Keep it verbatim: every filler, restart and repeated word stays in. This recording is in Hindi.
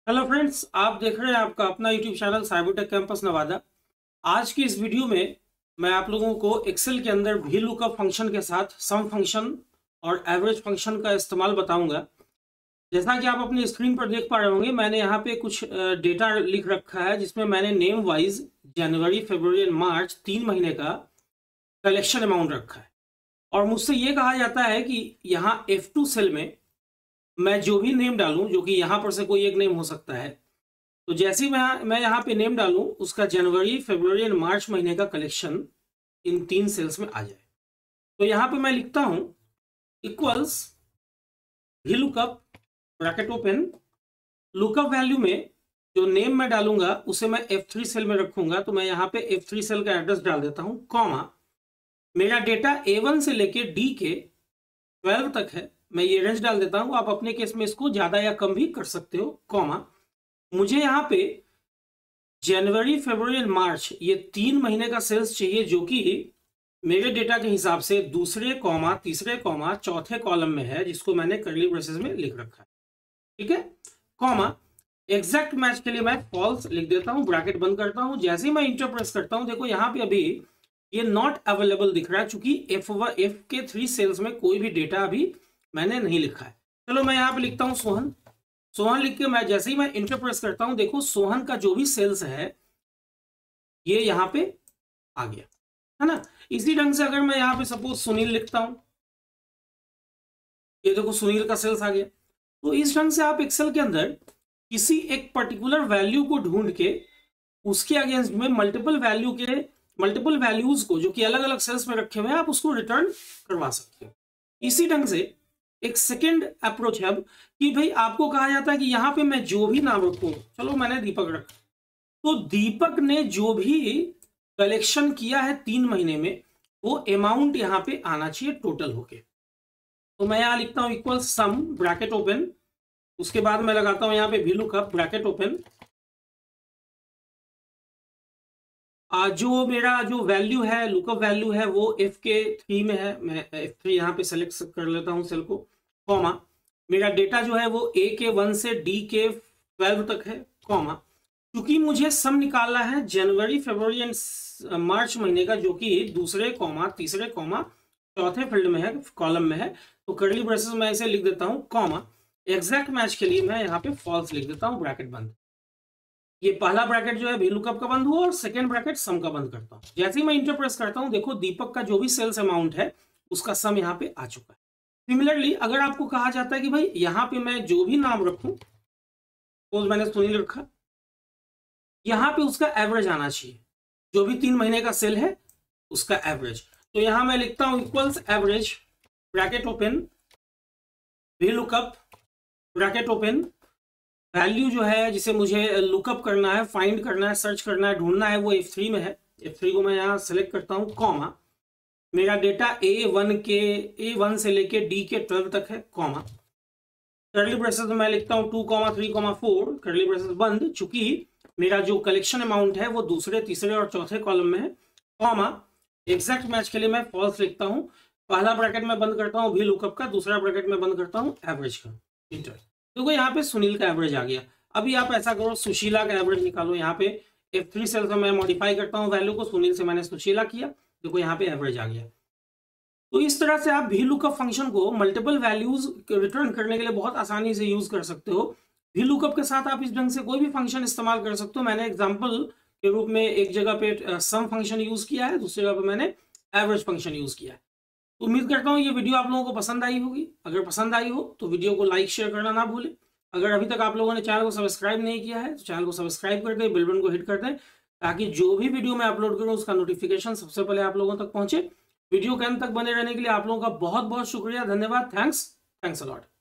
हेलो फ्रेंड्स, आप देख रहे हैं आपका अपना YouTube channel Cybertech campus Nawada. आज की इस वीडियो में मैं आप लोगों को एक्सेल के अंदर वी लुकअप फंक्शन के साथ सम फंक्शन और एवरेज फंक्शन का इस्तेमाल बताऊंगा। जैसा कि आप अपनी स्क्रीन पर देख पा रहे होंगे, मैंने यहाँ पे कुछ डेटा लिख रखा है जिसमें मैंने नेम वाइज जनवरी फरवरी एंड मार्च तीन महीने का कलेक्शन अमाउंट रखा है। और मुझसे ये कहा जाता है कि यहाँ एफ टू सेल में मैं जो भी नेम डालूं, जो कि यहाँ पर से कोई एक नेम हो सकता है, तो जैसे ही मैं मैं यहाँ पे नेम डालूं उसका जनवरी फरवरी एंड मार्च महीने का कलेक्शन इन तीन सेल्स में आ जाए। तो यहाँ पे मैं लिखता हूं equals V lookup bracket open, lookup value में जो नेम मैं डालूंगा उसे मैं एफ थ्री सेल में रखूंगा। तो मैं यहाँ पे एफ थ्री सेल का एड्रेस डाल देता हूँ, कॉमा मेरा डेटा ए वन से लेके डी के ट्वेल्व तक है, मैं ये रेंज डाल देता हूं। आप अपने केस में इसको ज्यादा या कम भी कर सकते हो, कॉमा मुझे यहाँ पे जनवरी फरवरी एंड मार्च ये तीन महीने का सेल्स चाहिए, जो कि मेरे डेटा के हिसाब से दूसरे कॉमा तीसरे कॉमा चौथे कॉलम में है, जिसको मैंने कर्ली ब्रेसेस में लिख रखा है। ठीक है, कॉमा एग्जैक्ट मैच के लिए मैं फॉल्स लिख देता हूं, ब्रैकेट बंद करता हूं। जैसे ही मैं इंटर प्रेस करता हूं, देखो यहाँ पे अभी ये नॉट अवेलेबल दिख रहा है, चूंकि एफ एफ के थ्री सेल्स में कोई भी डेटा अभी मैंने नहीं लिखा है। चलो मैं यहाँ पे लिखता हूँ सोहन। सोहन लिख के मैं जैसे ही मैं इंटर प्रेस करता हूं, देखो सोहन का जो भी सेल्स है ये यहाँ पे आ गया, है ना। इसी ढंग से अगर मैं यहाँ पे सपोज सुनील लिखता हूं, ये देखो सुनील का सेल्स आ गया। तो इस ढंग से आप एक्सेल के अंदर किसी एक पर्टिकुलर वैल्यू को ढूंढ के उसके अगेंस्ट में मल्टीपल वैल्यू के मल्टीपल वैल्यूज को जो कि अलग अलग सेल्स में रखे हुए हैं, आप उसको रिटर्न करवा सकते हो। इसी ढंग से एक सेकेंड अप्रोच है अब कि भाई आपको कहा जाता है कि यहाँ पे मैं जो भी नाम रखूं, चलो मैंने दीपक रखा, तो दीपक ने जो भी कलेक्शन किया है तीन महीने में वो अमाउंट यहाँ पे आना चाहिए टोटल होके। तो मैं यहाँ लिखता हूं इक्वल सम ब्रैकेट ओपन, उसके बाद मैं लगाता हूं यहाँ पे वी लुकअप ब्रैकेट ओपन। जो मेरा जो वैल्यू है, लुकअप वैल्यू है, वो एफ के थ्री में है, मैं एफ थ्री यहाँ पे सेलेक्ट कर लेता हूँ सेल को, कॉमा मेरा डेटा जो है वो ए के वन से डी के ट्वेल्व तक है, कॉमा क्योंकि मुझे सम निकालना है जनवरी फरवरी एंड मार्च महीने का, जो कि दूसरे कॉमा तीसरे कॉमा चौथे फील्ड में है, कॉलम में है। तो कर्ली ब्रेसेस में इसे लिख देता हूँ, कॉमा एग्जैक्ट मैच के लिए मैं यहाँ पे फॉल्स लिख देता हूँ, ब्रैकेट बंद। ये पहला ब्रैकेट जो है वी लुकअप का बंद हुआ और सेकंड ब्रैकेट सम का बंद करता हूं। जैसे ही मैं इंटर प्रेस करता हूं, देखो दीपक का जो भी सेल्स अमाउंट है उसका सम यहाँ पे आ चुका है। सिमिलरली अगर आपको कहा जाता है कि भाई यहाँ पे मैं जो भी नाम रखूं, सपोज मैंने सुनील रखा, यहाँ पे उसका एवरेज आना चाहिए, जो भी तीन महीने का सेल है उसका एवरेज। तो यहां मैं लिखता हूं equals average bracket open V lookup bracket open, value जो है जिसे मुझे लुकअप करना है, फाइंड करना है, सर्च करना है, ढूंढना है, वो एफ थ्री में है। एफ थ्री को मैं यहाँ सेलेक्ट करता हूँ, कॉमा मेरा डेटा ए वन के ए वन से लेके डी के ट्वेल्व तक है, कॉमा कर्ली ब्रेसेस में मैं लिखता हूँ two comma three comma four, curly braces बंद, चूंकि मेरा जो कलेक्शन अमाउंट है वो दूसरे तीसरे और चौथे कॉलम में है, कॉमा एग्जैक्ट मैच के लिए मैं फॉल्स लिखता हूँ। पहला ब्रैकेट में बंद करता हूँ वी लुकअप का, दूसरा ब्रैकेट में बंद करता हूँ एवरेज का, इंटर। देखो यहाँ पे सुनील का एवरेज आ गया। अभी आप ऐसा करो, सुशीला का एवरेज निकालो। यहाँ पे एफ थ्री सेल से मैं मॉडिफाई करता हूँ वैल्यू को, सुनील से मैंने सुशीला किया, देखो यहाँ पे एवरेज आ गया। तो इस तरह से आप वी लुकअप फंक्शन को मल्टीपल वैल्यूज रिटर्न करने के लिए बहुत आसानी से यूज कर सकते हो। वी लुकअप के साथ आप इस ढंग से कोई भी फंक्शन इस्तेमाल कर सकते हो। मैंने एग्जाम्पल के रूप में एक जगह पे सम फंक्शन यूज किया है, दूसरी जगह पे मैंने एवरेज फंक्शन यूज किया है। उम्मीद करता हूँ ये वीडियो आप लोगों को पसंद आई होगी। अगर पसंद आई हो तो वीडियो को लाइक शेयर करना ना भूलें। अगर अभी तक आप लोगों ने चैनल को सब्सक्राइब नहीं किया है तो चैनल को सब्सक्राइब कर दें, बेल बटन को हिट कर दें, ताकि जो भी वीडियो मैं अपलोड करूँ उसका नोटिफिकेशन सबसे पहले आप लोगों तक पहुंचे। वीडियो के अंत तक बने रहने के लिए आप लोगों का बहुत बहुत शुक्रिया, धन्यवाद, थैंक्स थैंक्स अ लॉट।